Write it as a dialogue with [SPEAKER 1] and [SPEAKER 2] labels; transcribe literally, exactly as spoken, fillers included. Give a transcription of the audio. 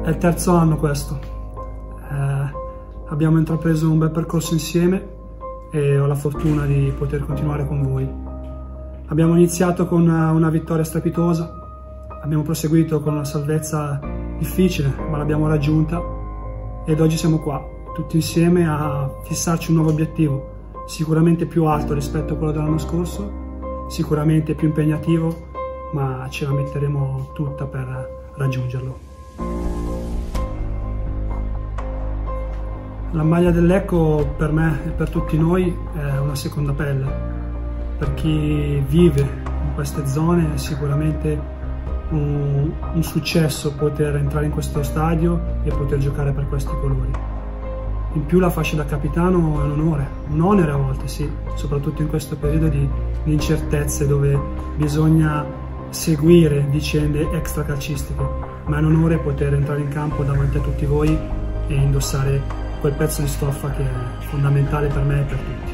[SPEAKER 1] È il terzo anno questo, eh, abbiamo intrapreso un bel percorso insieme e ho la fortuna di poter continuare con voi. Abbiamo iniziato con una vittoria strepitosa, abbiamo proseguito con una salvezza difficile ma l'abbiamo raggiunta ed oggi siamo qua, tutti insieme a fissarci un nuovo obiettivo, sicuramente più alto rispetto a quello dell'anno scorso, sicuramente più impegnativo, ma ce la metteremo tutta per raggiungerlo. La maglia del Lecco per me e per tutti noi è una seconda pelle. Per chi vive in queste zone è sicuramente un, un successo poter entrare in questo stadio e poter giocare per questi colori. In più la fascia da capitano è un onore, un onere a volte sì, soprattutto in questo periodo di, di incertezze dove bisogna seguire vicende extracalcistiche, ma è un onore poter entrare in campo davanti a tutti voi e indossare quel pezzo di stoffa che è fondamentale per me e per tutti.